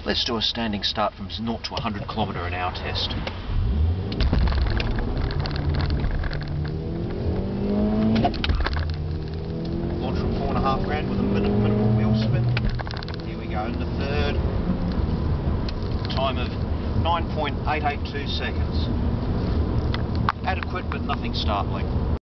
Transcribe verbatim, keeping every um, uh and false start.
Let's do a standing start from zero to one hundred kilometre an hour test. Launch from four and a half grand with a min minimal wheel spin. Here we go in the third. Time of nine point eight eight two seconds. Adequate but nothing startling.